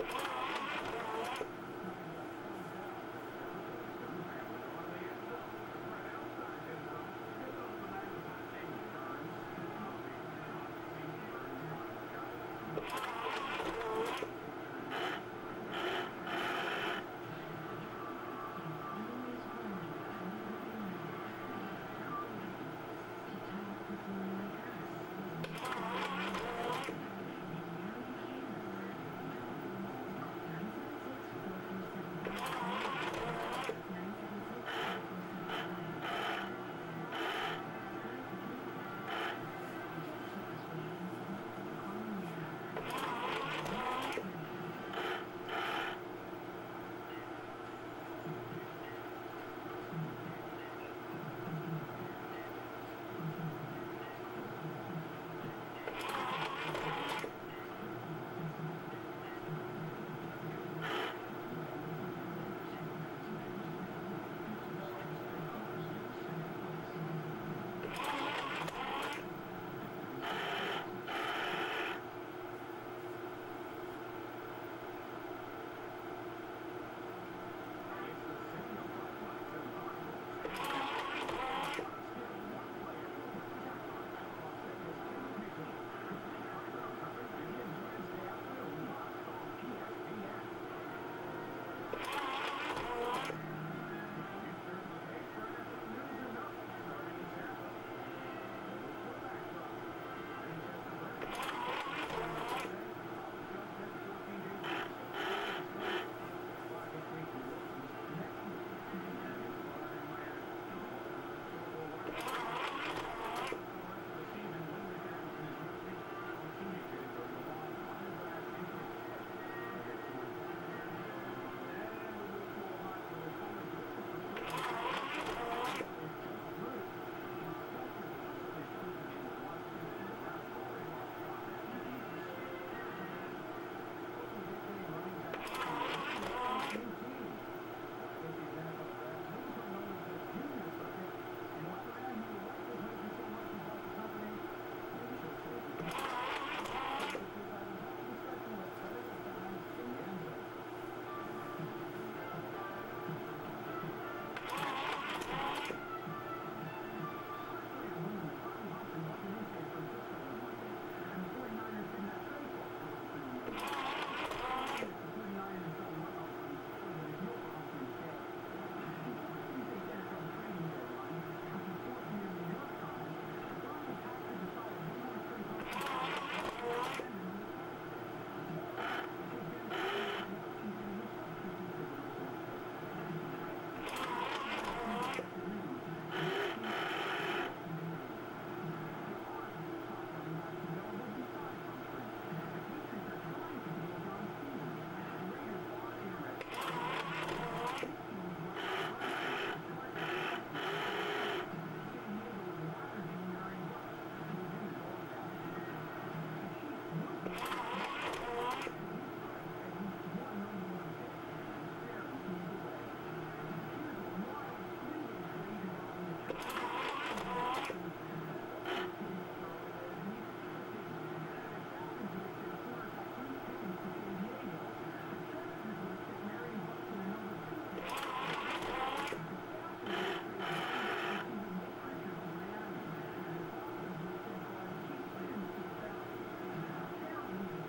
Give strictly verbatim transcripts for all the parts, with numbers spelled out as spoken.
Thank you.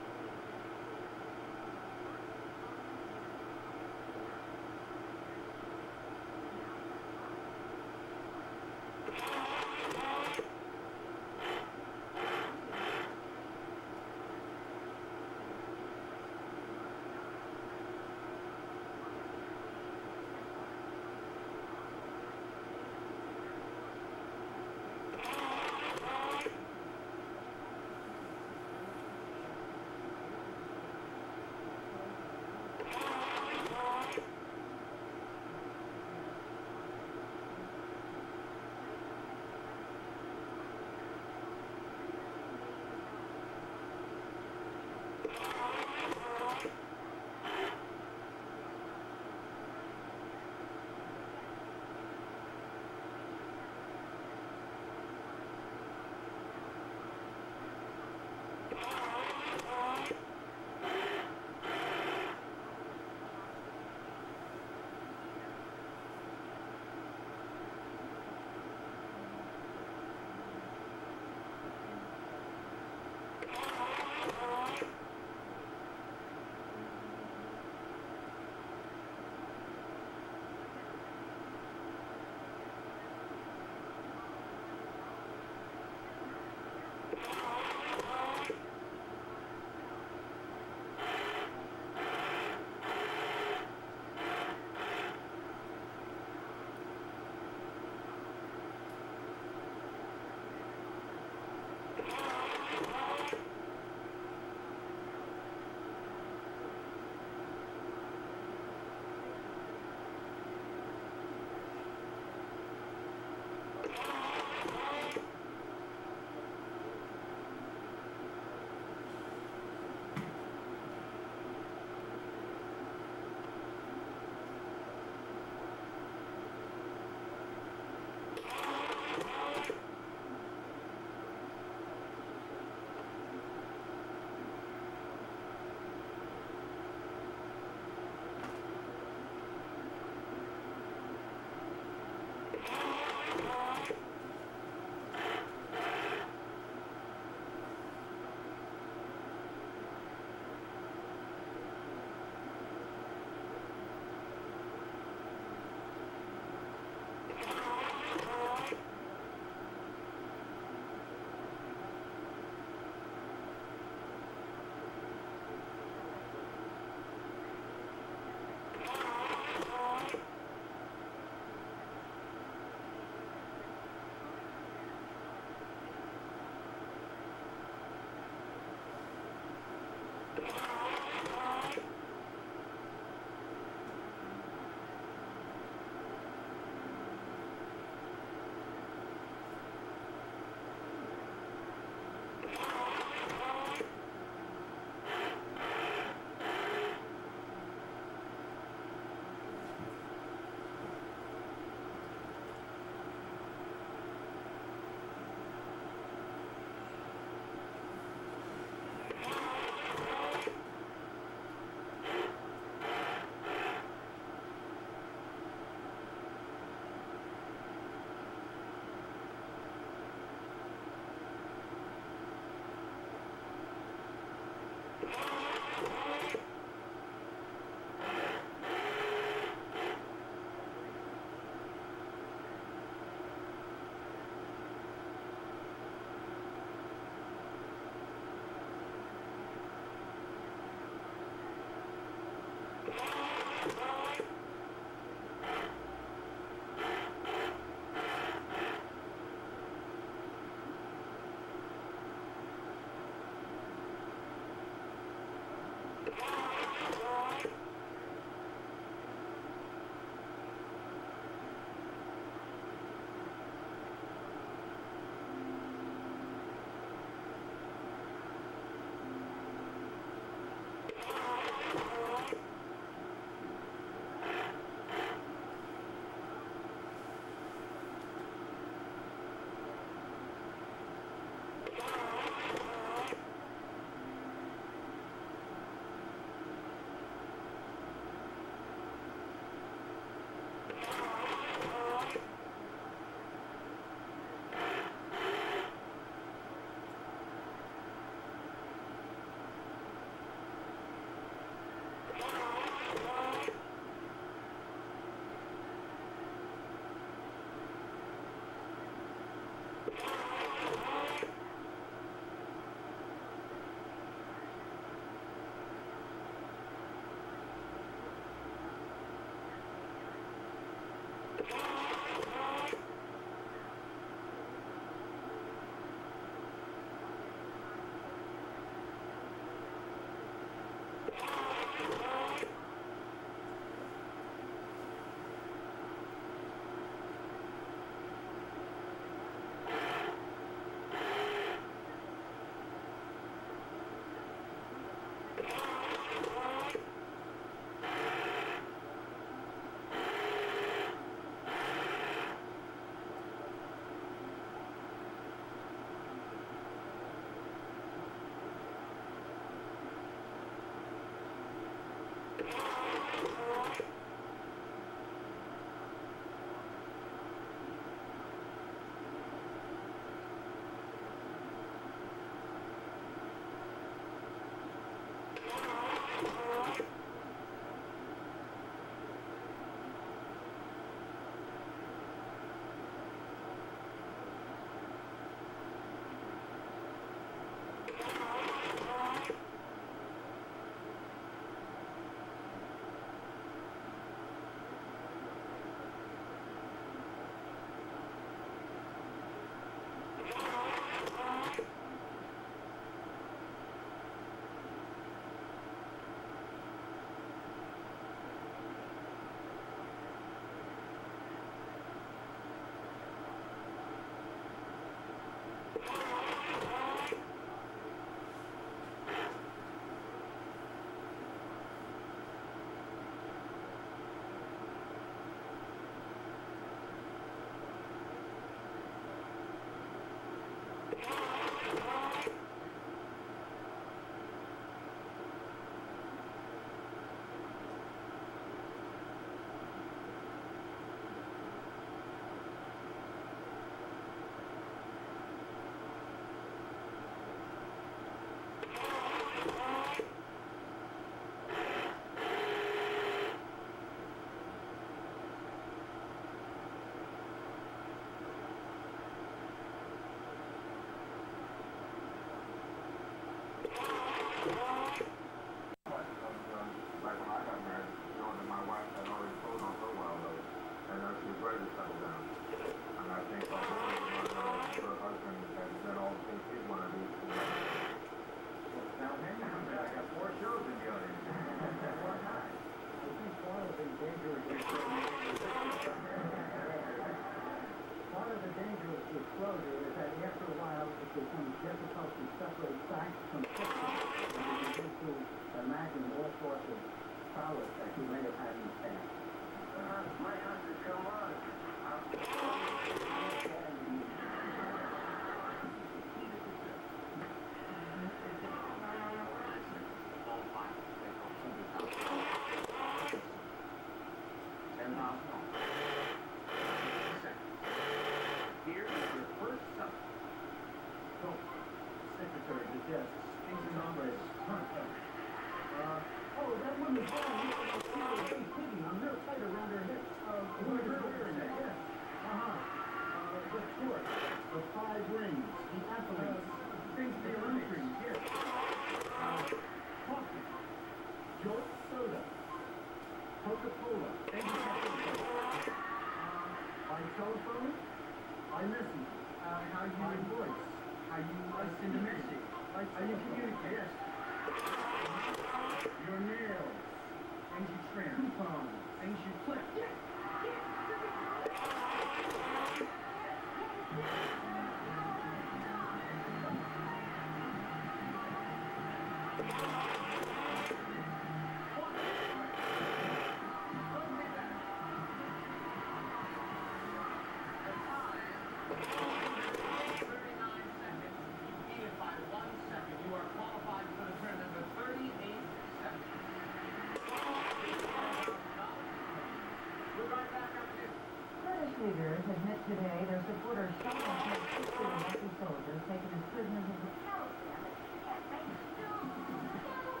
Leaders admit today their supporters shot and killed sixty Iraqi soldiers taken as prisoners of the Palestine.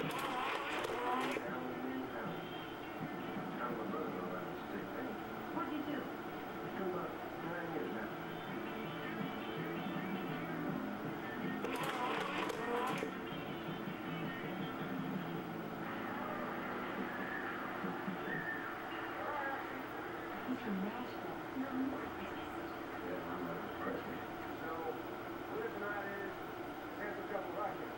What'd you do? He's from Nashville. No, no. Yeah, I'm not impressed. So, what if not is, there's a couple right here.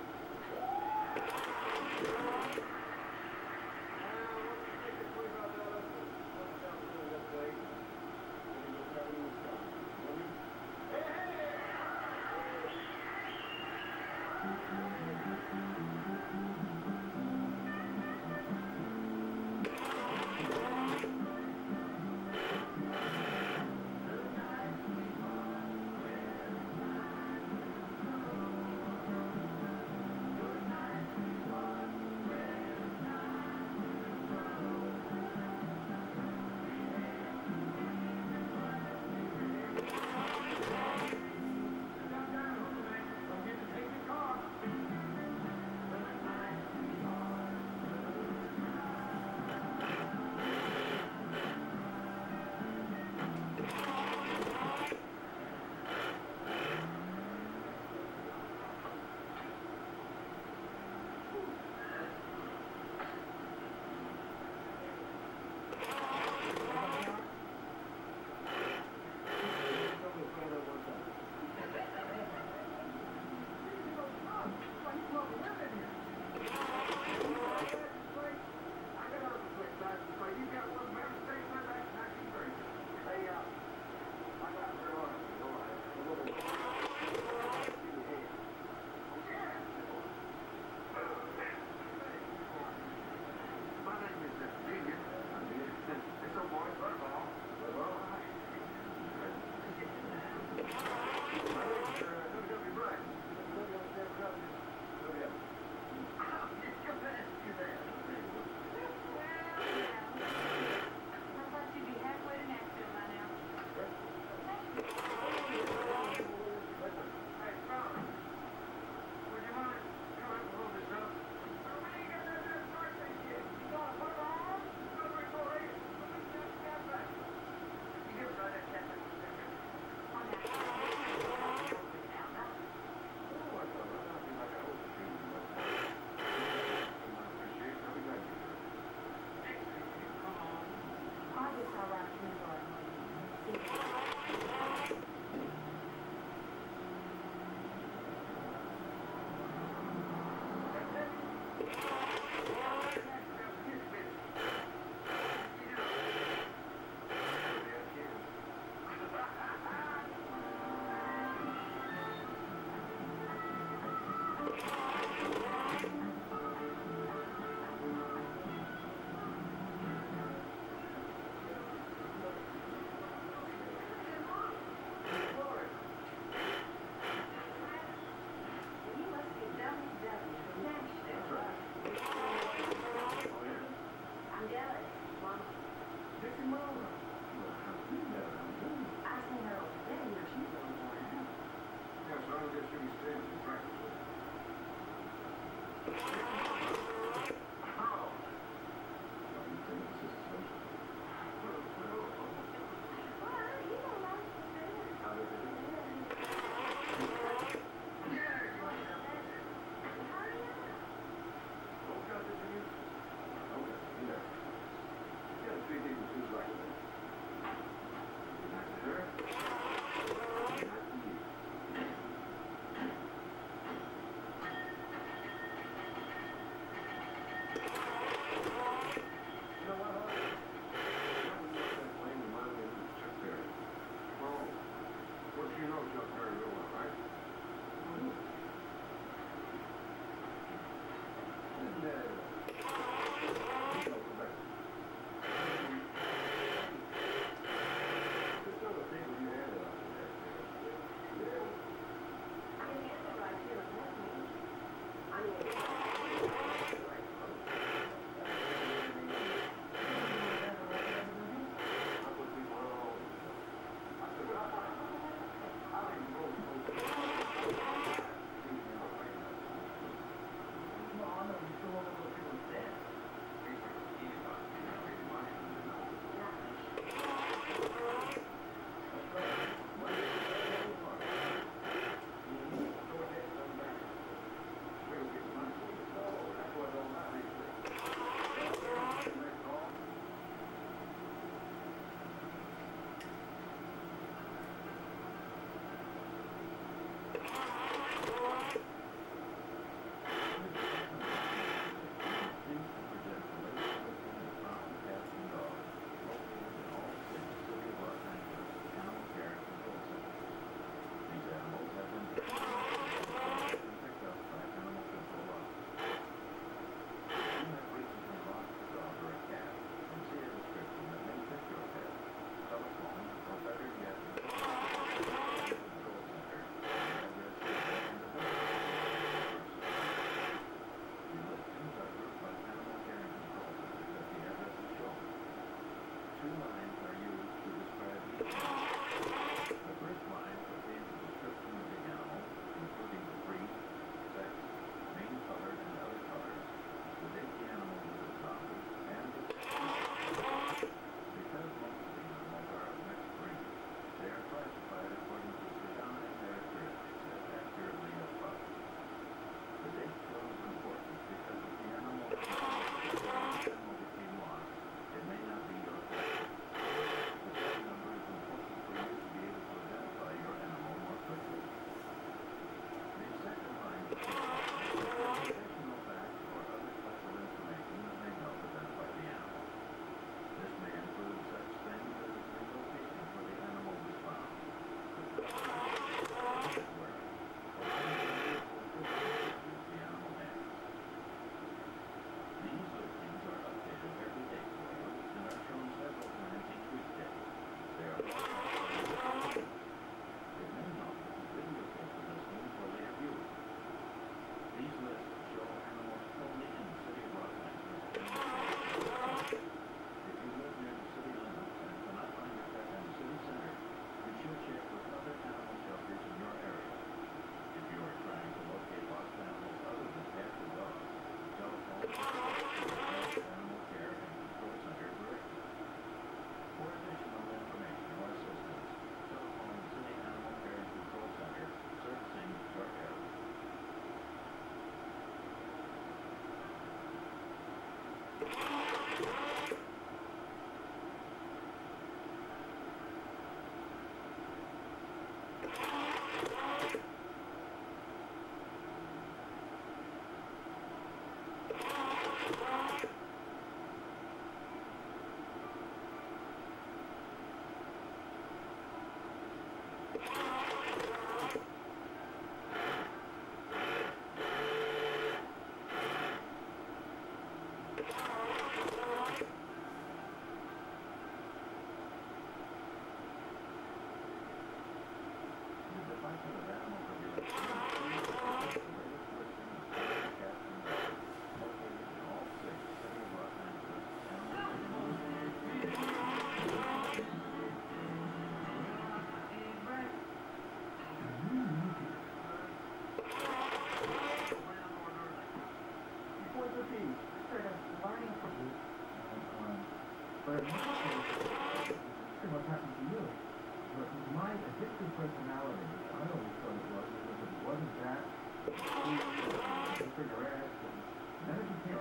Sort of learning from you. But in my case, what's happened to you? But my addictive personality, I always thought it was, because it wasn't that, cigarettes, and then it became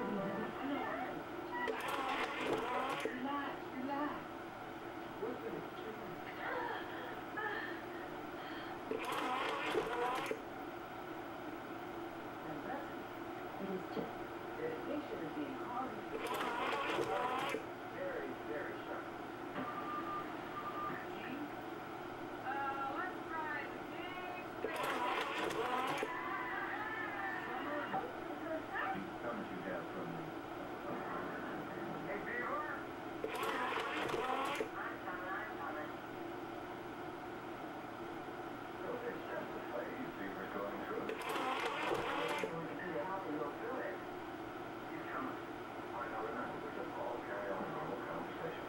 Relax, relax. Listen, And listen, it is just dedication is being hard. very, very sharp. Uh, let's try the big swing. how much you have from me. Hey, Beaver! So it's just a phase Beaver's going through. How you'll do it. You come. I know, remember, we just all carry on normal conversation.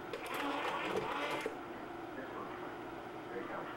This one's fine. Here he comes.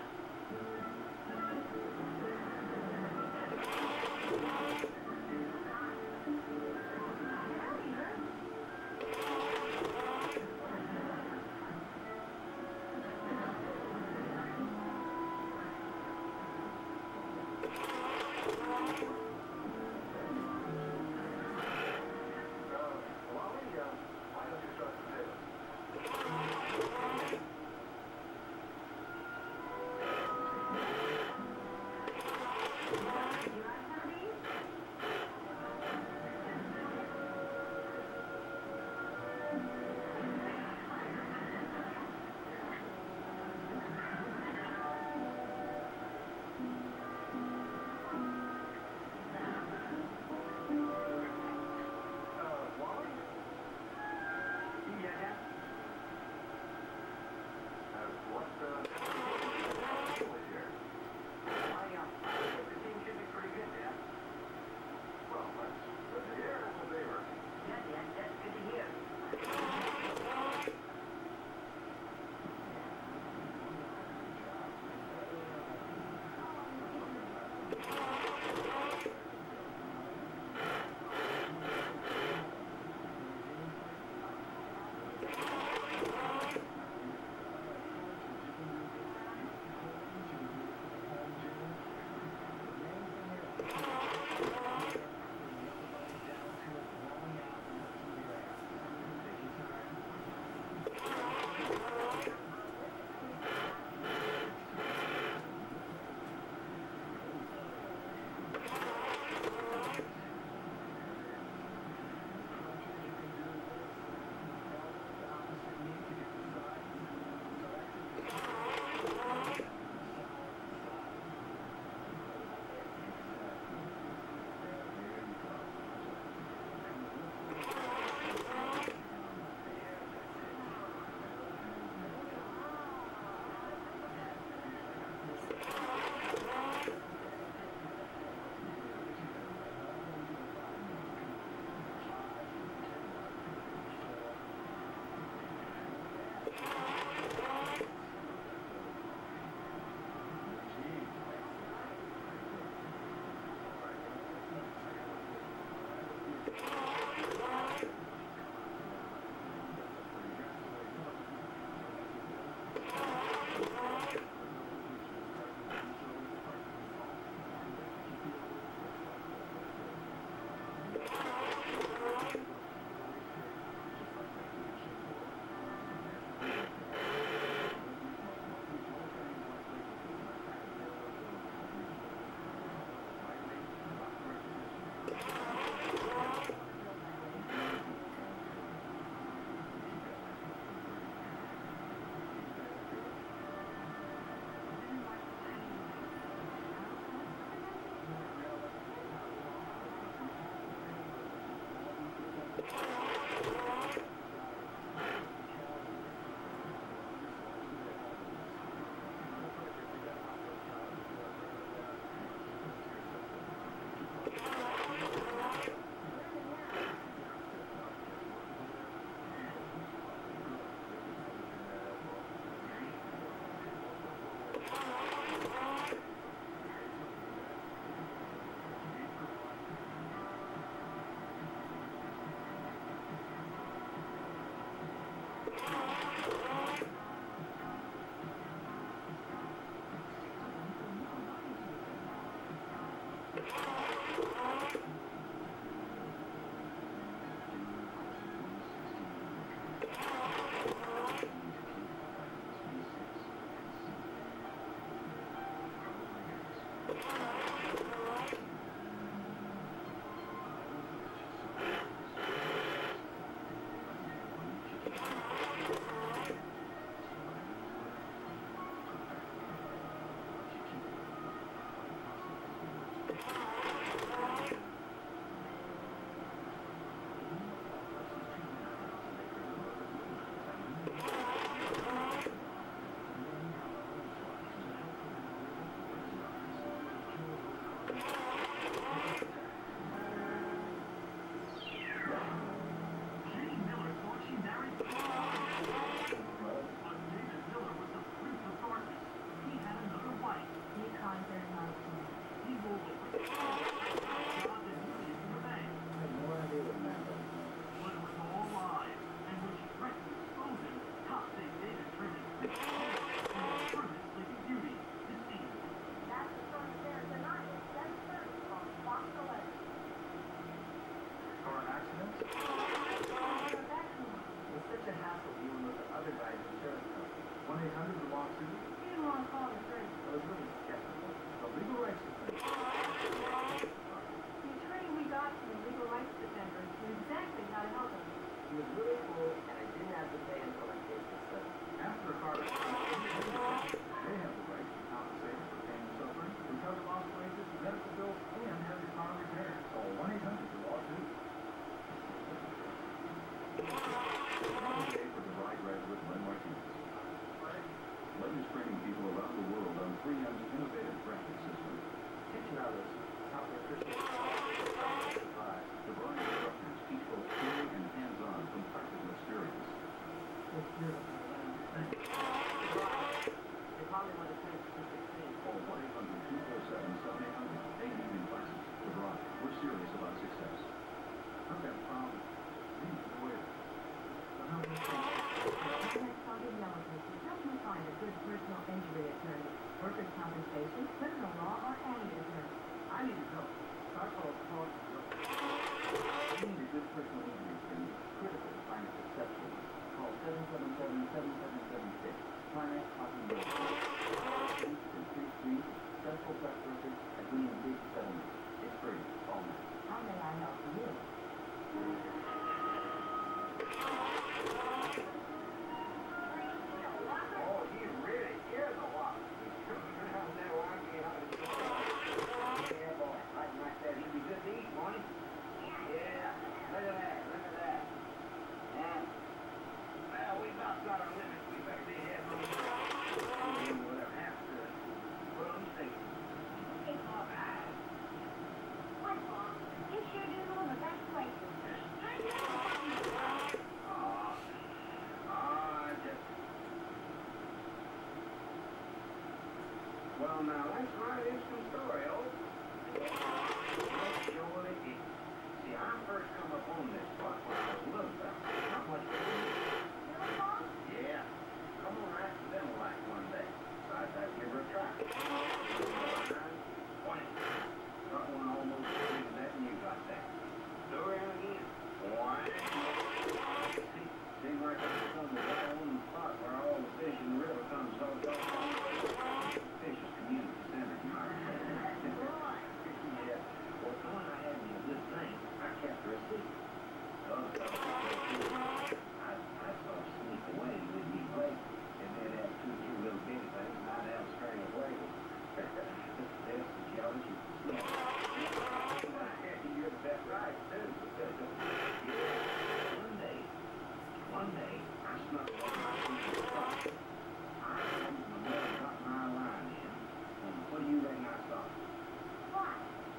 one eight hundred the lawsuit. You don't want to call it free. I was really skeptical. The legal rights defense. The attorney we got from the legal rights defender knew exactly how to help us. He was really cool, and I didn't have to pay until I case was settled. After a car accident, they have the right to compensate for pain and suffering, recover lost wages, medical bills, and have your car repaired. Call one eight hundred the lawsuit. Today for the Ride graduate Len Martinez. Len is training people around the world on three M's innovative graphic system. Teaching others how to appreciate survive. The Ride instructors teach both theory and hands-on from practical experience. They probably want to take to sixteen. Call one eight hundred two four seven seven eight hundred. Day and evening classes. The Ride. We're serious about success. I've got a problem. Leave the way. The next Saudi relatives will help you find a good personal injury attorney, workers' compensation, criminal law, or any attorney. I need help. So I called Paul. You need a good personal injury attorney. Critical to find exception. Call seven seven seven, seven seven seven six. Climax Talking Road. three three three Central Press Workers agreeing big settlements. It's free. Call now. How may I help you? Oh, he really is a lot. Now, I can't have it. Yeah, boy, like like that. He'd be good to eat, won't he? Yeah. Look at that. Look at that. Yeah. Well, we about got our limits. We better be heading on. Whatever happens to us. Put on the station. Hey, Bob. What, Bob? You sure do know the best places. Ah, ah, just. Well, now that's quite an interesting story, oh. Surely it. See, I first come up on this spot when I was a little fella. Not much of a Really, Bob? yeah. Come on accidental like one day. So I thought I'd give her a try. Twenty. Got one almost as big as that and you got that. Do it again. One. See, seems like I was on the right on the spot where all the fish in the river comes so dark. Fish is community centered, you might say. Yeah. Well, the one I had me a good thing, I kept her asleep. The other fellow I, I saw her sneak away with me late, and then have two or three little bitty things, and I'd have string away with her. There's the jealous, you can see. You're the best right, too. Yeah. One day, one day, I snuck on my secret spot. I opened my mother got my line in, and what do you reckon I saw? What?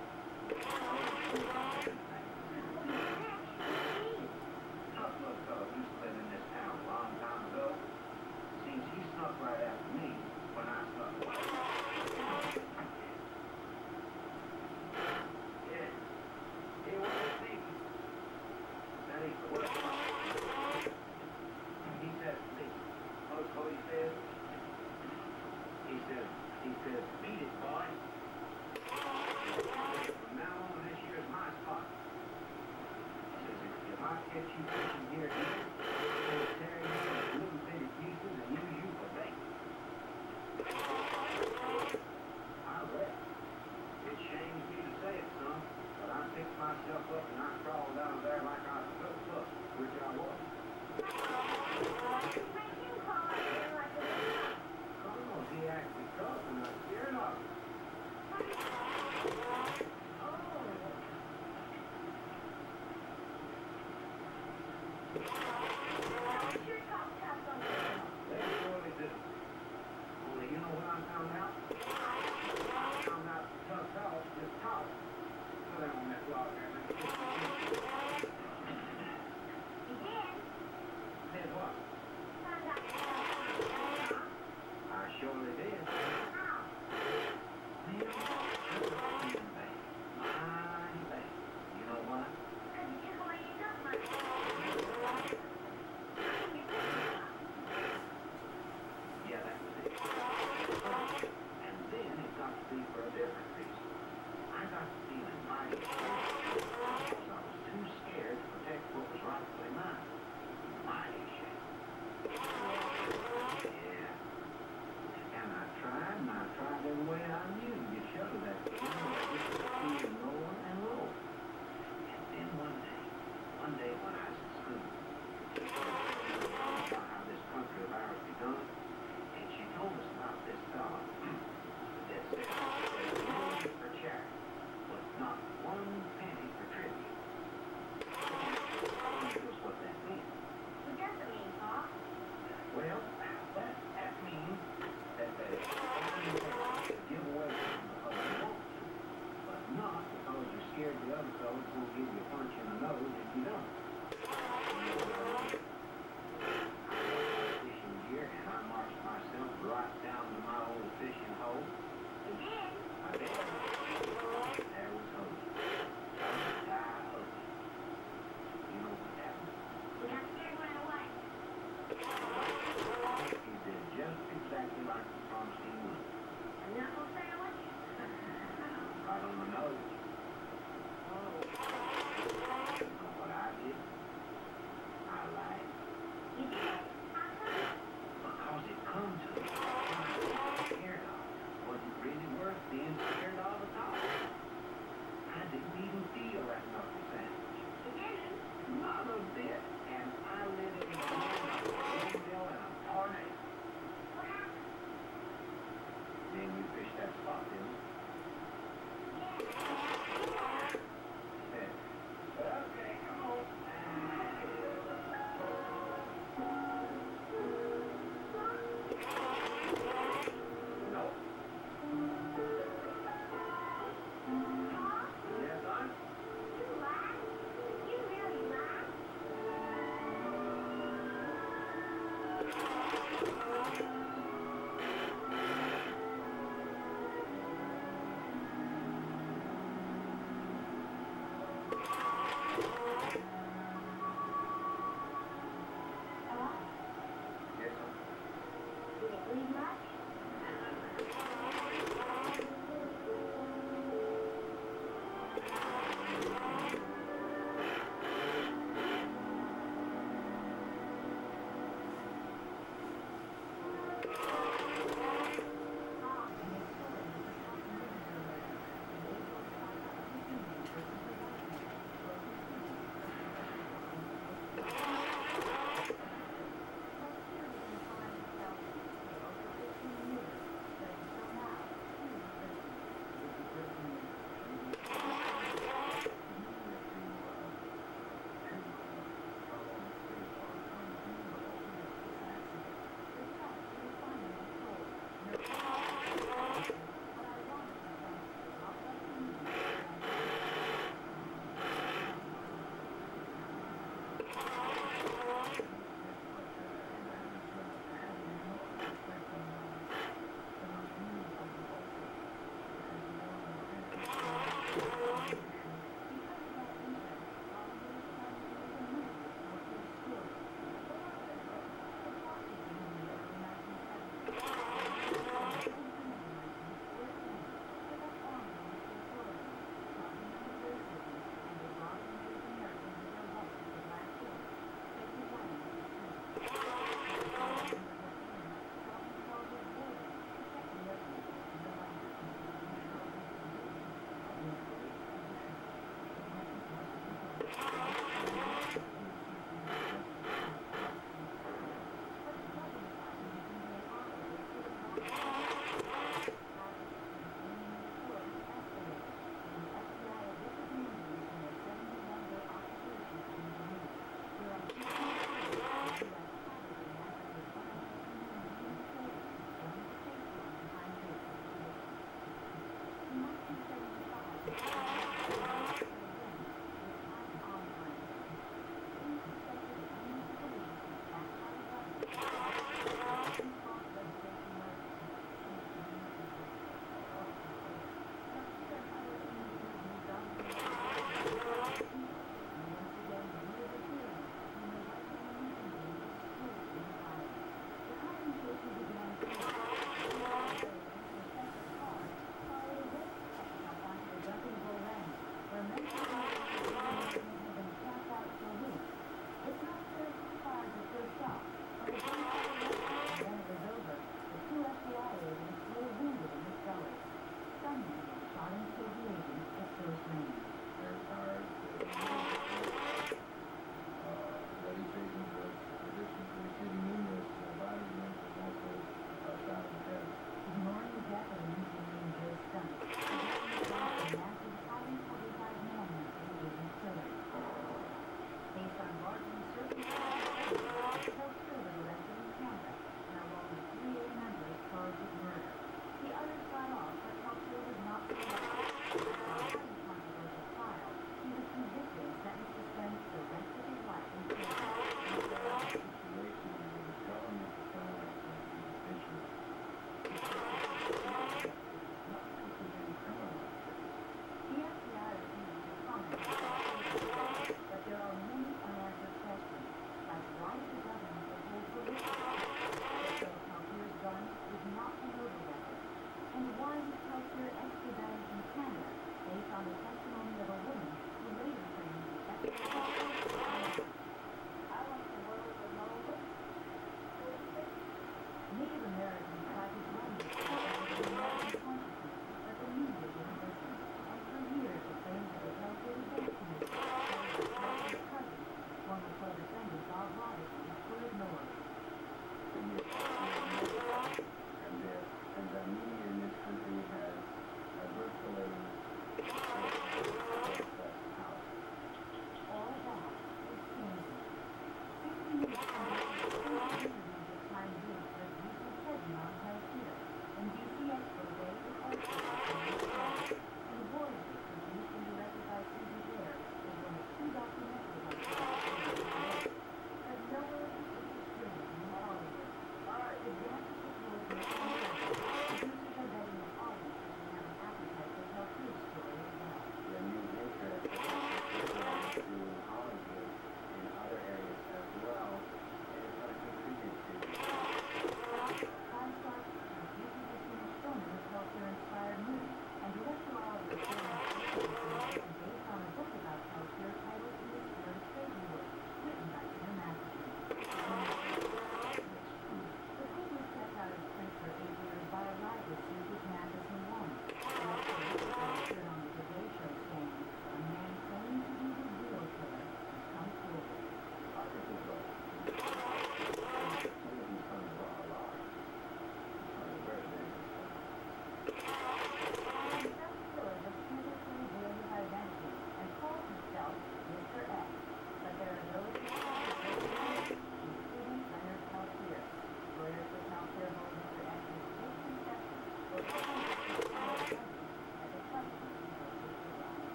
Tough little fellow used to live in this town a long time ago. Seems he snuck right after me when I snuck away. Yeah. He wasn't sneaky. That ain't the worst part. He says to me, look what he says. He says, he says, beat it, boy. From now on, this year's my spot. He says, if I catch you fishing here again, I'll tear you into little bitty pieces and use you for bait. I left.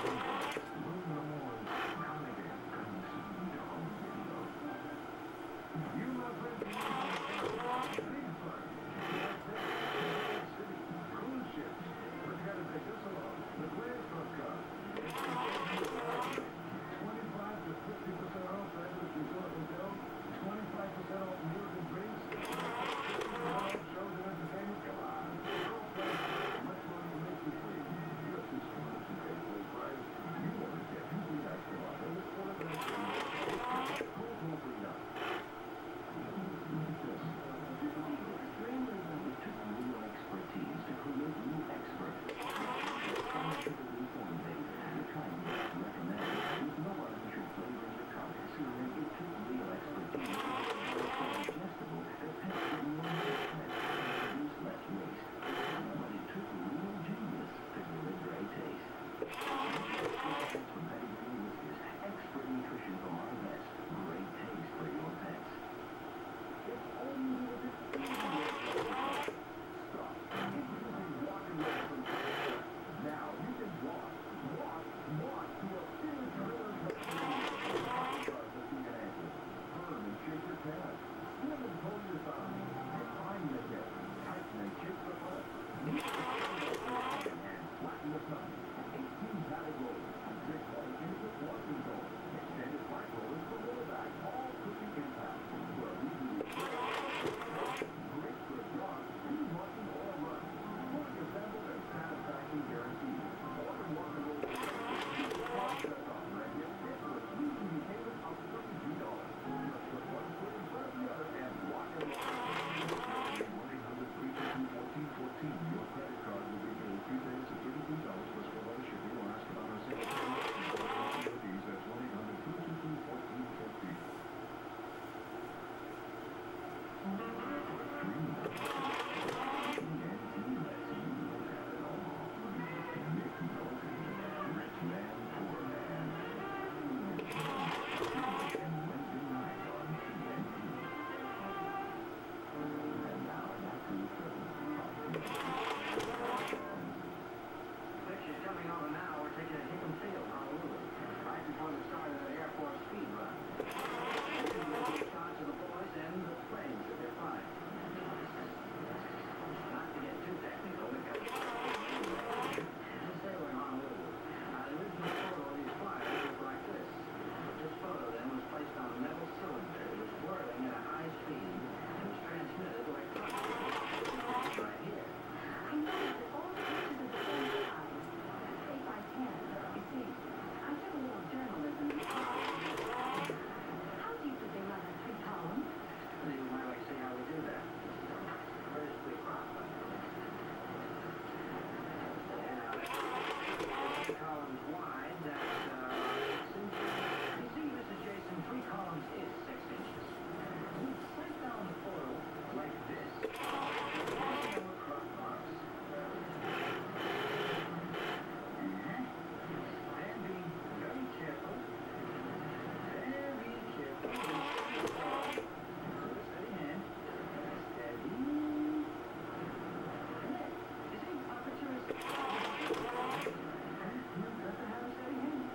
You've got to have a steady hand.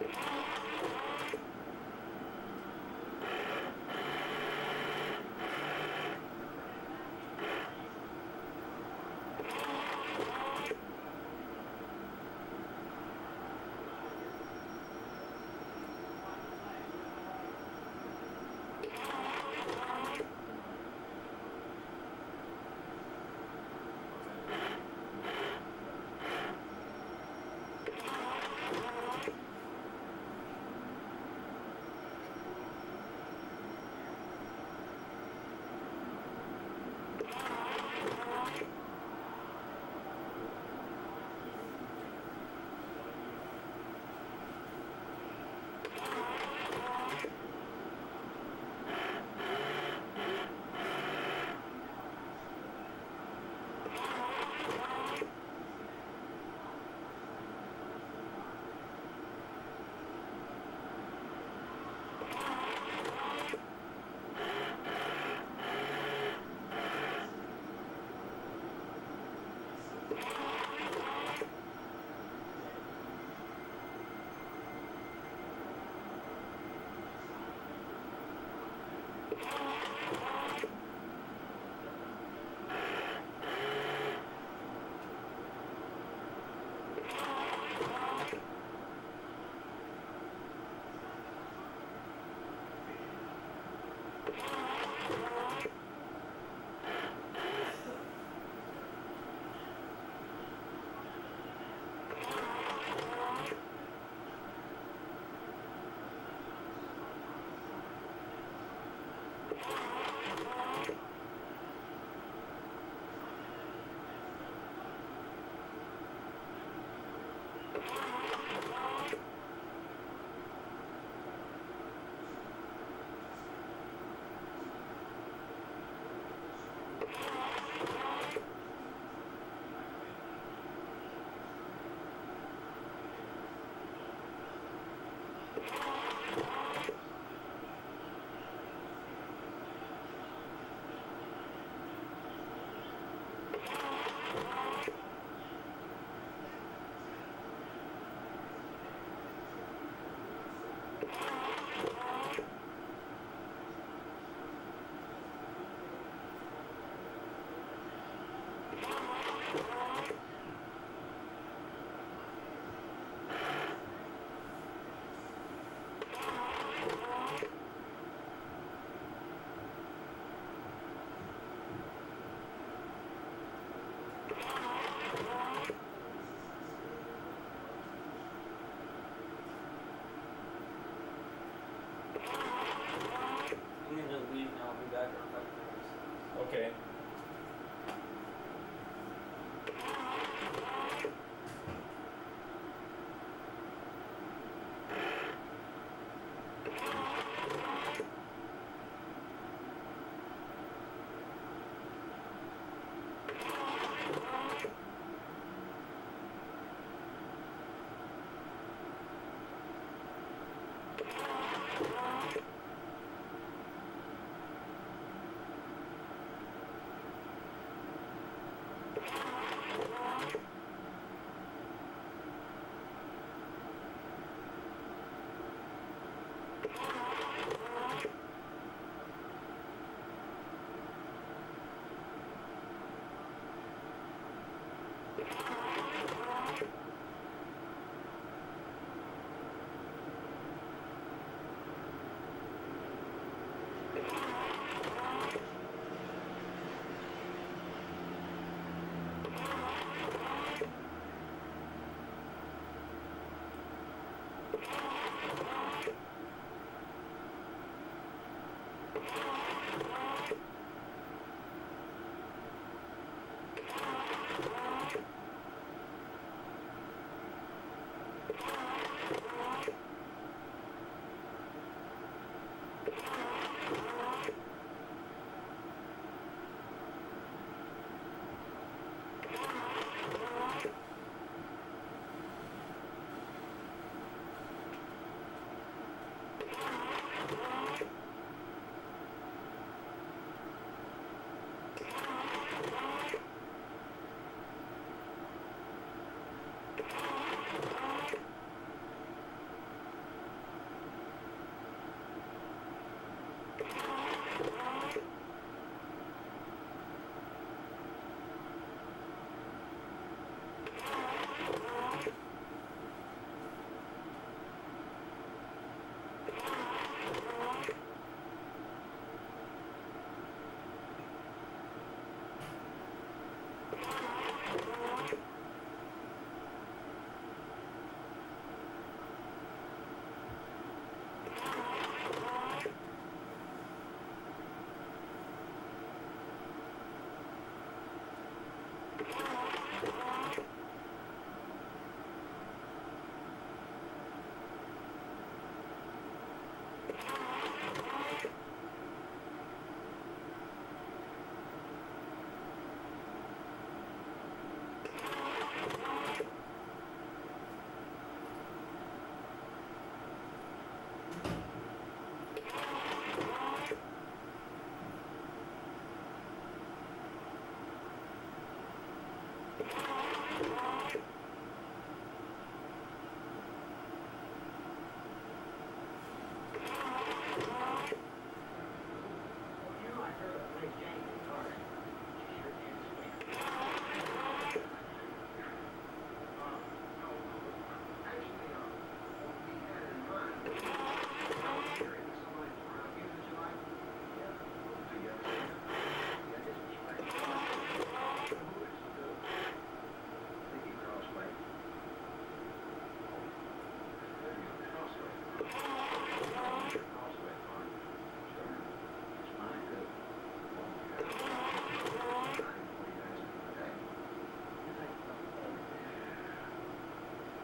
I'm gonna just leave now. I'll be back in five minutes. Okay.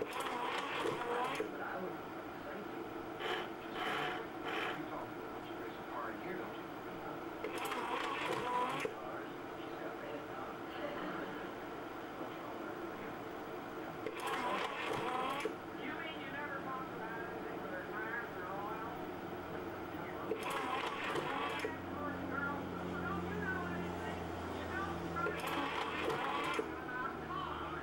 But I would say to you, just, you talk to her. She plays a part here, don't you? She's got bad time. You mean you never talked about anything with her tires or oil? Of course, girl. Don't you know anything? You don't drive about cars.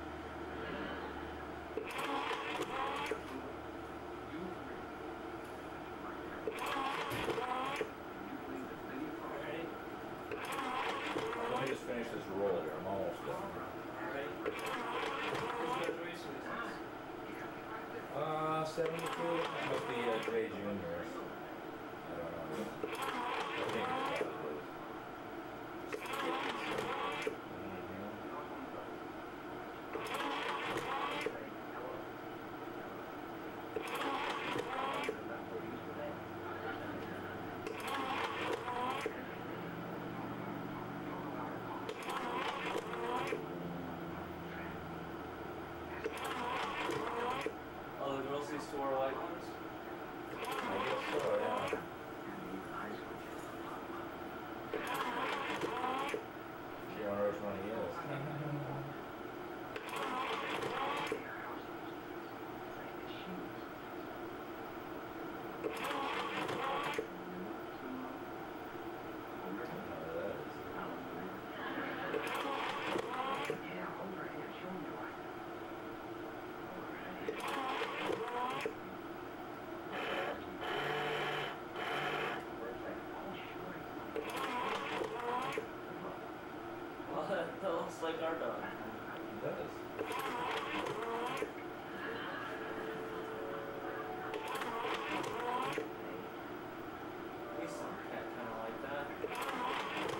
You agree. You believe that Lady Frost. Let me just finish this roll here. I'm almost done. Alright. Whose graduation is this? Uh, seventy-two? That must be uh, Jay Junior's. I don't know. I think it's probably. Oh, the girls used to wear white ones? I guess so, yeah. She wonders which one he is. I don't know who that is. Yeah, overhead, show me like that. Well, that looks like our dog. He does. We saw a cat kind of like that.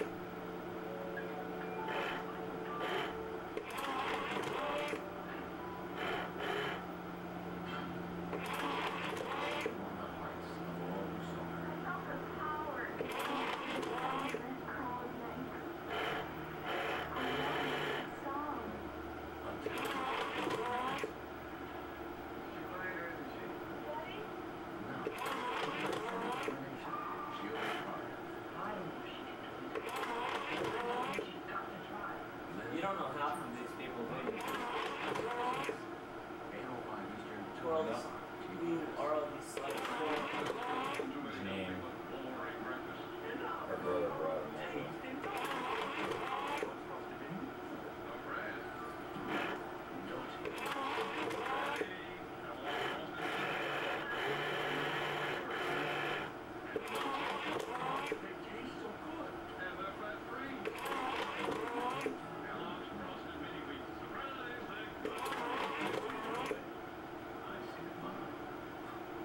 You don't know half of these people, do you? Who are all these, who are all these like His name. Her brother brought him over.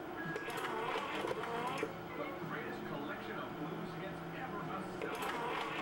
The greatest collection of blues hits ever assembled.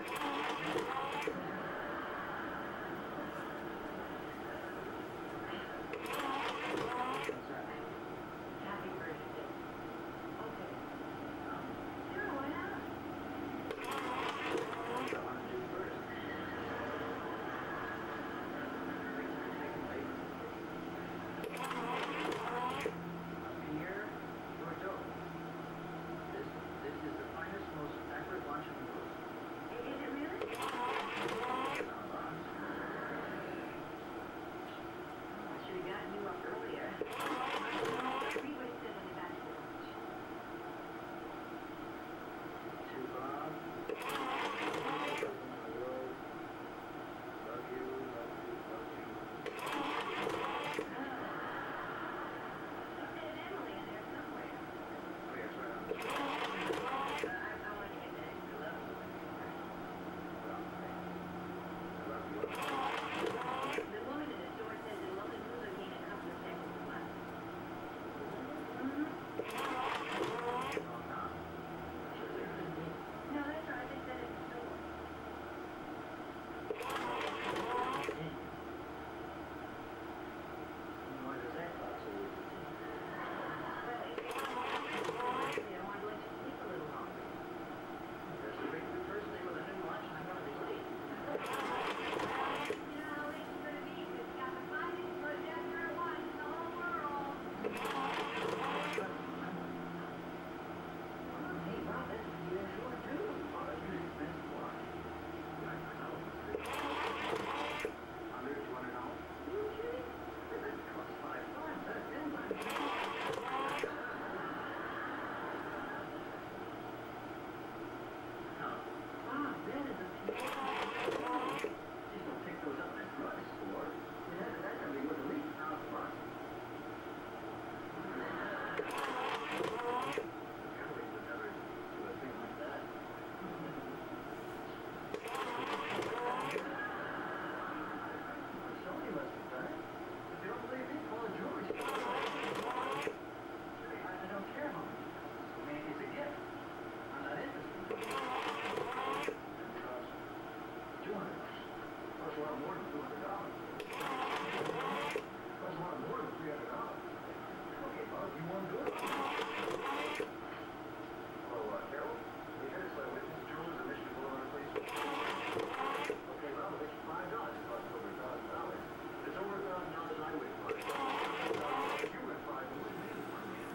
Happy birthday. Okay. Sure, why not? What I want to do first. Pierre Bordeaux. This, this is the finest, most accurate watch in the world. I- Is it really? Now, uh, I should have gotten you up earlier. Read what it says on the back of the watch. to Bob. Love you, love you, love you. It says Emily in there somewhere. Oh, yes, right on the screen. Uh, I, I wanted to get that extra level. Well, I love you. The woman in the store says it'll only move again a couple of seconds a month. Mm-hmm. Oh, no. No, that's right. They said it in the store. Why does that cost so much? Well, it- it's I wanted to let you sleep a little longer. There's a big new person with a new watch, and I'm gonna be late. You know, it's gonna be, it's got the finest projector watch in the whole world. Hey, Bob, that's a U S one too. Oh, that's an expensive watch. I know. Under two hundred dollars. You kidding? That costs five bucks. That's ten bucks. No. Bob, that is a just don't pick those up at the drugstore. That, that's gonna be worth at least a thousand bucks. Kelly would never do a thing like that. Sony must have done it. If you don't believe me, call a jewelry store. I, I don't care how much it costs. I mean, it's a gift. I'm not interested. It costs two hundred bucks. Costs a lot more than two hundred dollars. Costs a lot more than three hundred dollars. Okay, Bob, you want to do it? Hello, uh, Carol? We heard it's like Witness Jewelers on Michigan Boulevard, please. Okay, well, it's five dollars. It costs over a thousand dollars. If it's over a thousand dollars, I win five. If you win five, it wouldn't be one million.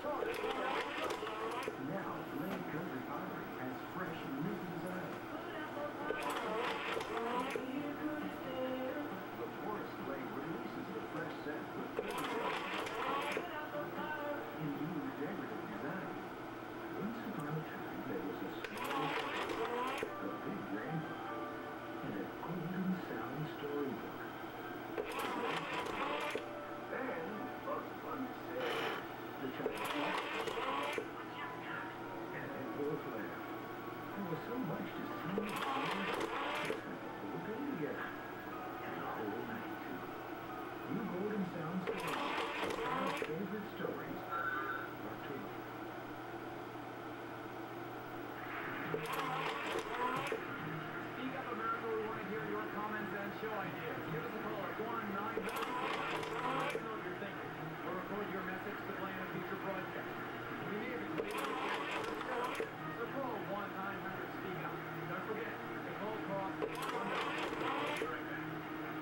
Now, Lane Country Armory has fresh new designs. The Forest Lane releases the fresh scent with thirty in new decorative design. Once upon a time, there was a small, a big grandfather, and a golden sound storybook. Then, Bugs Bunny said, the child laughed, and they both laughed. There was so much to see and hear, they spent the whole day together, and the whole night, too. New Golden Sound Storybook, our favorite stories, October. Speak up, America. We want to hear your comments and show ideas. Give us a call at one nine hundred. Let us know what you're thinking. Or record your message to play in a future broadcast. We may have included it in the show. So call one nine hundred speak up. Don't forget, Nicole Cross is one nine hundred. Be right back.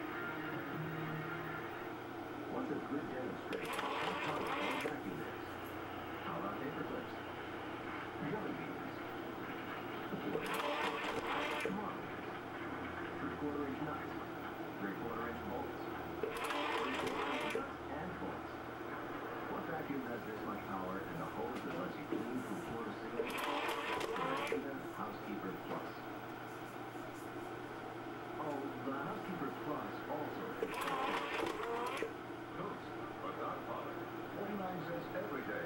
What's a good demonstration of how powerful a vacuum is? How about paper clips? Jelly beans? Marbles? Three-quarter inch nuts? Three-quarter inch bolts? Three-quarter inch nuts and bolts? What vacuum has this much power and a hose that lets you clean from floor to ceiling? Vacuum Housekeeper Plus. Oh, the Housekeeper Plus also has Toast without polish. forty-nine cents every day.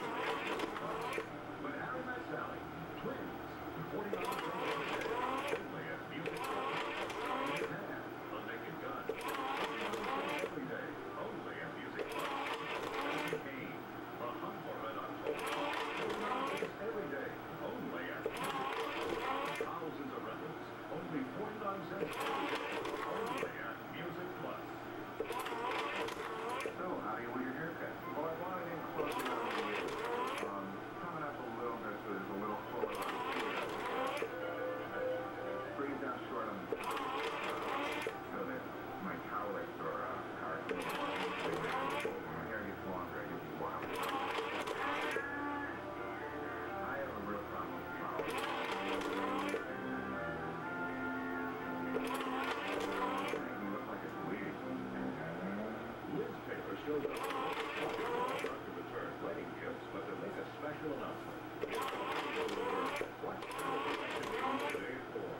But Harry Met Sally, twins, forty-nine cents every day. Only at Music Plus. Man, the Naked Gun, forty-nine cents every day. Only at Music Plus. Magic Cane, the Hunt for Red October. forty-nine cents every day. Only at Music Plus. Thousands of rentals. Only forty-nine cents every day. Only at Music Plus. So, how do you want your haircut? Well, I want it in close around the ears. Um, coming up a little bit so there's a little fuller on the ear. Bring it down short on the top. So that my cowlicks or uh, hard when my hair gets longer, it gets wild. I have a real problem with flowers. Make me look like a dweeb. Liz Taylor shows up not to return wedding gifts, but to make a special announcement. What's today for?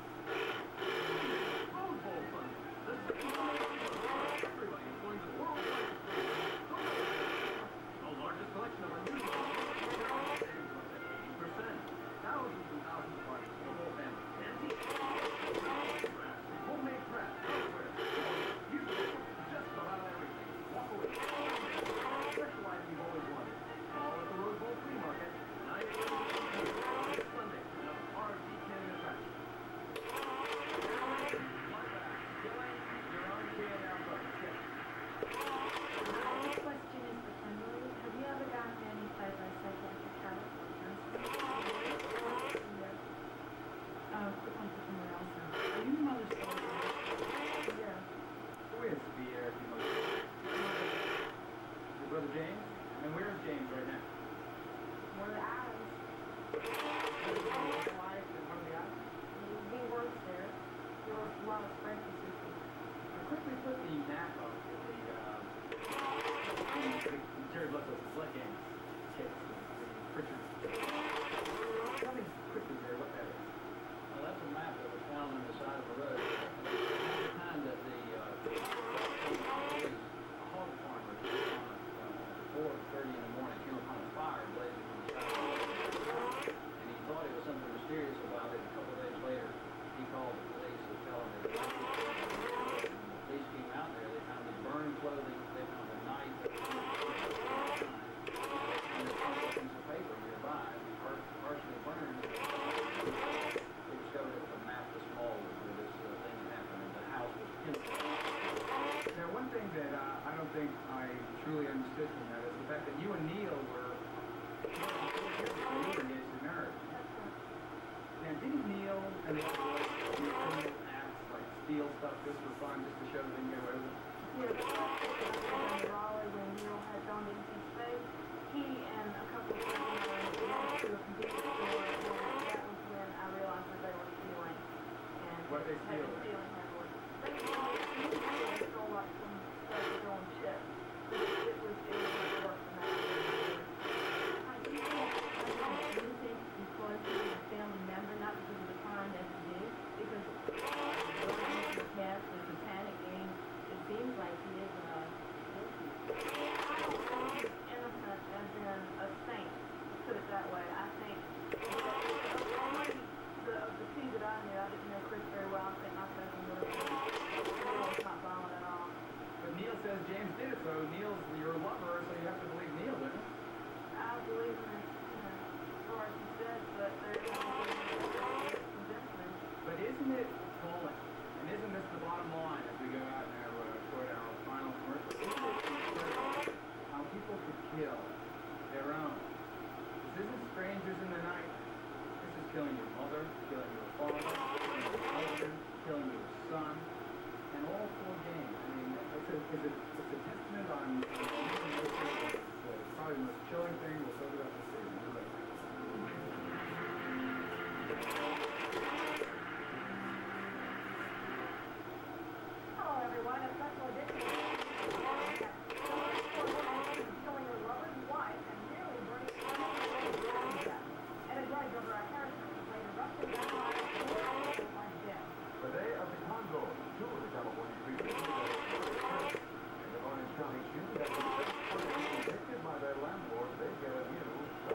Rose Bowl Sunday. The second Sunday of the month. Everybody is going to the World Wide The largest collection of unusual savings up to eighty percent. Thousands and thousands of articles for the whole family. Antiques, crafts, homemade crafts, hardware, music, just about everything. Walk away. Special item you've always wanted. All at the Rose Bowl Flea Market. nine a m this Sunday. An R V cannon attraction. My question is for Kimberly. Have you ever gotten any side-by-side like help or counseling? Yes. Uh, quick one for someone else now. Are you mother's soldier? Yeah. Who is the uh, the most? Your brother James? And where is James right now? One of the Adams. Life in one of the islands. He works there. He works a lot of French assistants. I quickly put the map up for the, uh, the Jerry Bledsoe's Blood Games kits, the, the Pritchard. Tell me quickly, Jerry, what that is. Well, that's a map that was found on the side of the road. At the time that the, uh, police, a hog farmer, came on at uh, four thirty in the morning, came upon a fire blazing on the side of the road. And he thought there was something mysterious about it. A couple of days later, he called the police to tell them that the police came out there. They found the burned clothing. They found a knife. They found a piece of paper nearby, par- partially burned. They discovered it was a map of Smallwood where this uh, thing had happened, and the house was empty. Now, one thing that uh, I don't think I truly understood from that is the fact that you and Neil were you were engaged in marriage. Now, didn't Neil and the other boys do criminal acts like steal stuff just for fun, just to show they can get away with it? Yeah, the first in Raleigh when Neil had gone to East Bay, he and what they had steal? been stealing hardwood. They usually stole like some stuff with their own shit. But it it was, it was much worse than that. I do think, I do think because he was a family member, not because of the crime that he did, because going into the past, the satanic game, it seems like he is, uh, guilty. I don't think he's innocent as in a saint, put it that way. I think, only the, of the two that I knew, I didn't know Chris very well, I think my cousin would have been, Neil was not violent at all. But Neil says James did it, so Neil's your lover, so you have to believe Neil, don't you? I believe in his, you know, story he said, but there is nothing that convinced me. But isn't it falling? And isn't this the bottom line as we go out now uh, toward our final commercial? Isn't it incredible how people could kill their own? This isn't strangers in the night. This is killing your mother, killing your father, killing your husband, killing your son, and all for gain. I mean, it's a, it's a, it's a testament on, on human nature. It's uh, probably the most chilling thing we'll talk about this season. You're right. Hello, everyone. A special edition of killing your lover's wife and nearly burning her to death. And a drug over at Harrison played a Russian vampire who was dead. The day of the Congo, two of the California creatures in the Orange County shooting that was convicted by their landlord. They get a new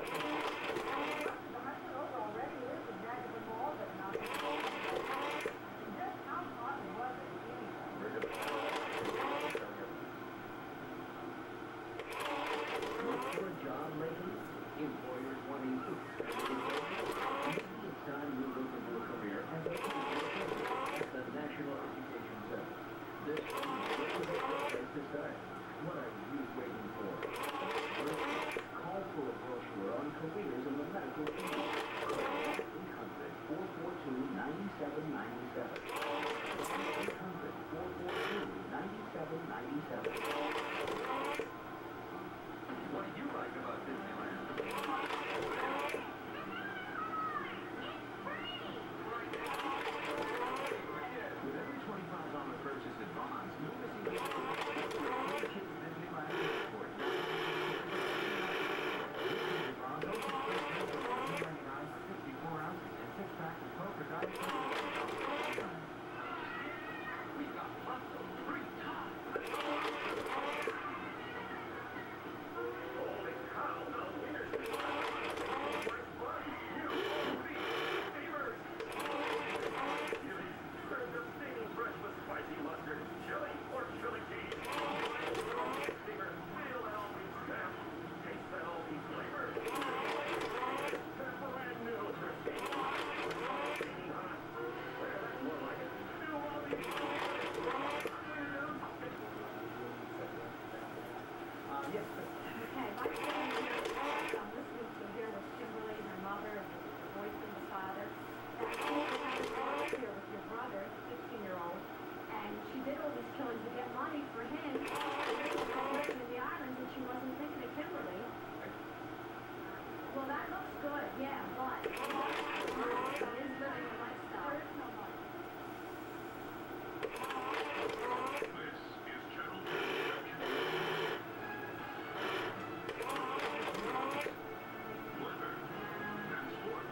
The husband over already lives in Jackson Mall, but not in just how hot was it anyway? Look for a job lately? Employers wanting to. Maybe it's time you look into a career as a at the National Education Center. This one is a great place to start. What are you waiting for? First, call for a brochure on careers in the medical field. Call eight hundred, four four two, nine seven nine seven. eight hundred, four four two, nine seven nine seven. What do you like about Disneyland? With every twenty-five dollar purchase at Vons, no missing Kids Disneyland Airport. Vons opens first meal for fourteen ninety-nine for fifty-four ounces and six packs of Coke or Diet Coke. We got lots of free time. Holy cow, no winners. Fresh buns, new, free, steamers. Chili's, serve the steaming fresh with spicy mustard, chili or chili cheese. Steamer, feel that all-beef snap, taste that all-beef flavor. That brand new crispy. Steaming hot. Well, that's more like it. New all-beef. Uh, yes, but Okay, my family I'm listening to here with Kimberly, her mother, and the voice and the father. That she was having a talk here with your brother, sixteen-year-old, and she did all these killings to get money for him. She was living in the islands, and she wasn't thinking of Kimberly. Well, that looks good, yeah, but that is living a lifestyle. There is no money. This is Channel ten. Weather and sports.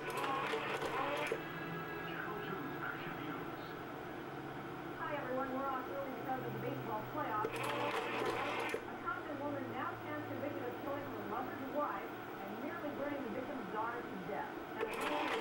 Channel two's Action News. Hi everyone, we're off early because of the baseball playoffs. A Compton woman now stands convicted of killing her lover's wife and nearly burning the victim's daughter to death. And it's only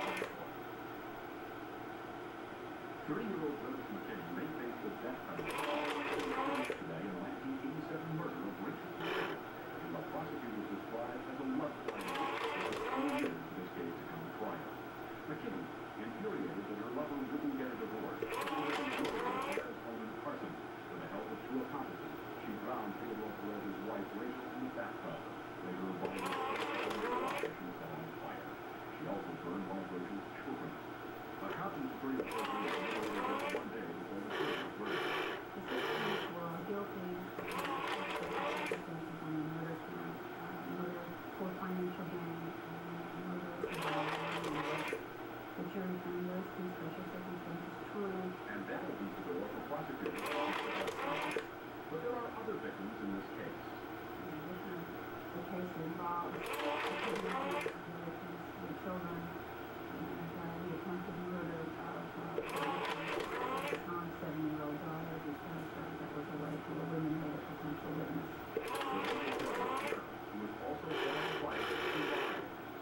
thirty-year-old Willis McKinney may face the death penalty today in the nineteen eighty-seven murder of Rachel Taylor, who the prosecutors described as a love triangle. Two years of this case to come to trial. McKinney, infuriated that her lover wouldn't get a divorce, Perez Holman Carson. With the help of two accomplices, she drowned Theodore Perez's wife Rachel in the bathtub. Later, her body was placed on the garage and she was set on fire. She also burned one of Rachel's children. A Compton Superior Court ruled just one day before the children's verdict. The sisters were guilty of circumstances on the murder count, uh, murder for financial gain, uh, murder for violence, and rape. The jury found those two special circumstances prosecutors but there are other victims in this case. The case involves the kidnapping of the children and uh, the attempted murder of uh, Tom's seven-year-old daughter because uh, that was a way to eliminate a potential witness. Who was also set on fire to lie.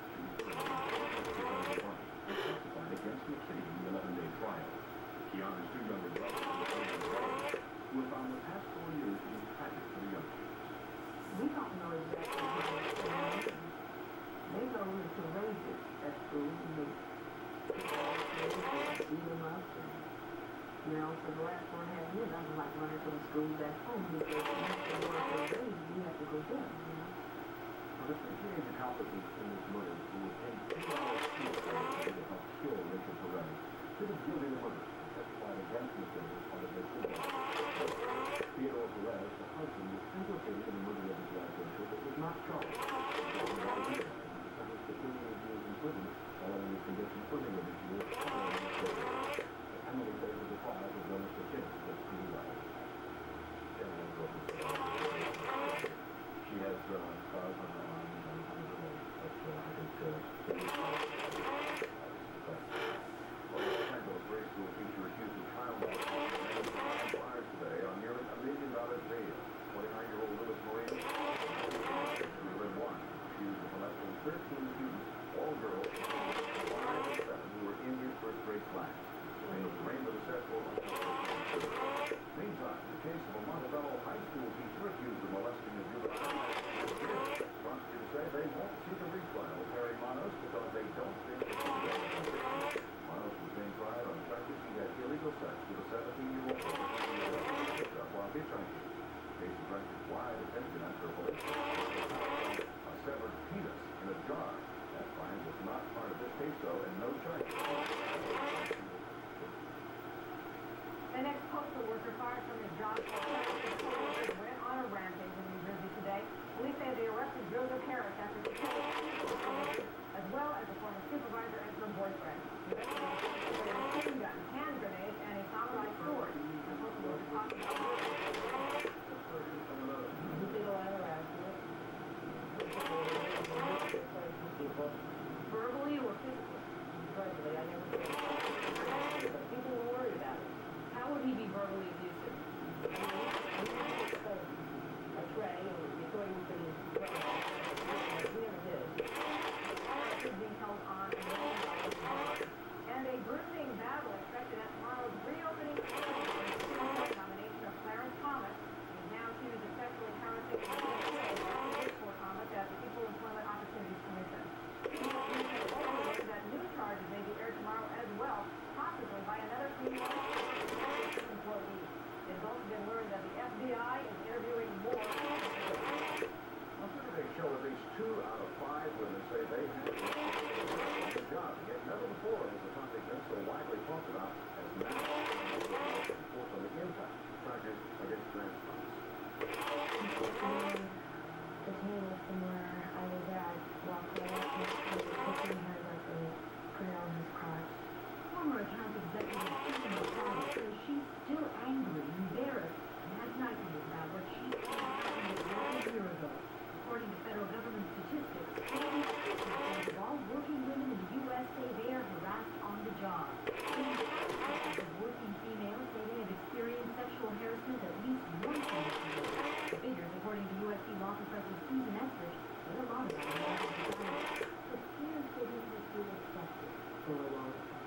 She testified against McKinney in the eleven-day trial. Kiana's two younger brothers who were found the past four years to be tragic for the young. We don't know exactly how it's going. They go into rages at school and they beat them up. And, you know, for the last four and a half years, I was like running from school back home because if they want to raise, we have to go get them, you know. Now, the teenage accomplices in this murder who were paid two dollars each to help kill Rachel Perez pleaded guilty to murder and testified against McKinney as part of their criminal. Theodore Perez, the husband, was implicated in the murder of his wife Rachel, but was not charged. He was sentenced to thirty-eight years in prison following his conviction for nearly years following his murder. Emily favors the trial of Dennis McKinney against Peter Riley. She has uh, scars on her arms and on her legs, but uh, I think uh, they will follow. Well, the Los Angeles grade school teacher accused of child molestation behind bars today on nearly a million dollars bail. twenty-nine-year-old Louis Marine, who lived one, accused of molesting thirteen students, all girls, five and seven, who were in his first grade class. Marine was successful. Meantime, the case of a Montebello high school teacher accused of molesting a juvenile. Prosecutors say they won't see the retrial of Harry Manos because they don't think it's a Manos was being tried on charges he had illegal sex with a seventeen-year-old while hitchhiking. The case attracted wide attention after police found a severed penis in a jar. That find was not part of this case, though, and no charges. An ex-postal worker fired from his job went on a rampage in New Jersey today. Police say they arrested Joseph Harris after he killed as well as a former supervisor and her boyfriend. The investigators a machine gun, hand grenades, and a samurai sword. The postal worker talked about verbally or physically? Verbally, I never did. People were worried about it. How would he be verbally abusive? A tray, and you're going to the we never did. Is being held on and a bruising battle expected at tomorrow's reopening nomination of Clarence Thomas. He's now accused of sexually harassing for Thomas at the Equal Employment Opportunities Commission. He also learned that new charges may be aired tomorrow as well, possibly by another female employee. It has also been learned that the F B I is interviewing more. Well, surveys show at least two out of five women say they have a job. Yet never before has the topic been so widely talked about as now. Reports on the impact of charges against trans folks. The table from where I was at, walked right up next to the kitchen, had like a put on his crotch. Former account executive Susan McCall says she's still angry, embarrassed, and has nightmares about what she said happened one year ago. According to federal government statistics, forty-six percent of all working women in the U S say they are harassed on the job. eighty-five percent of working females say they have experienced sexual harassment at least once in their career. The figures, according to U S C law professor Susan Estrich, say a lot about it. It appears that he has been accepted for a long time.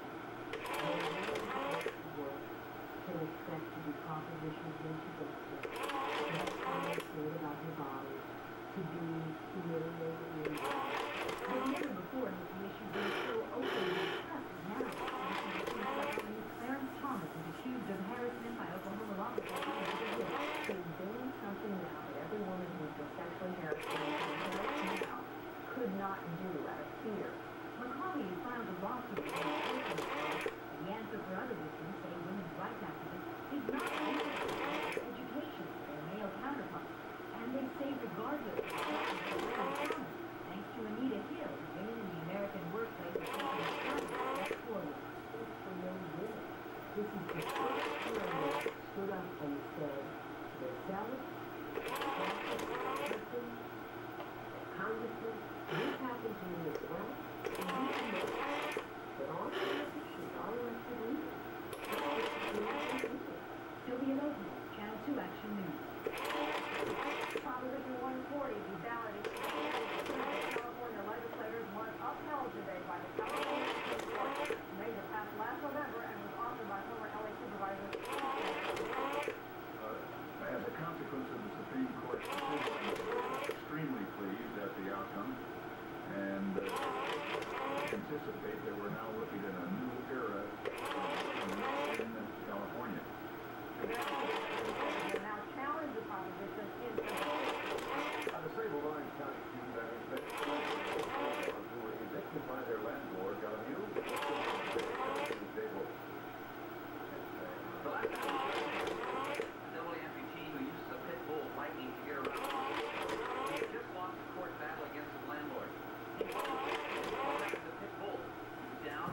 Work to expect to be propositioned into justice, to have comments made about her body, to be humiliated and But never before has the issue been so openly discussed as now. Clarence Thomas is accused of harassment by Oklahoma law professors. There's doing something now that every woman who's been sexually harassed now could not do out of fear. McCauley has filed a lawsuit against Oakland. The answer for other victims, say women's rights activists, is not interested in education for their male counterparts. And they well, you can look, but on the sheet, all you have to do is Sylvia Lopez, Channel two Action News. Proposition one forty, the ballot is California legislators want upheld today by the California Supreme Court. Measure passed last November and was authored by former L A Supervisor. Uh, as a consequence of the Supreme Court's decision, I'm extremely pleased at the outcome and uh, anticipate that we're now looking at a new era uh, in California. Will now challenge the proposition in Uh, the Sable Orange County student benefits who were evicted by their landlord got a new stable. The last time a double amputee who uses a pit bull lightning to get around. He had just lost the court battle against his landlord. He was the pit bull. He was down.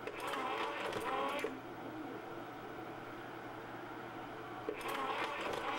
Thank you.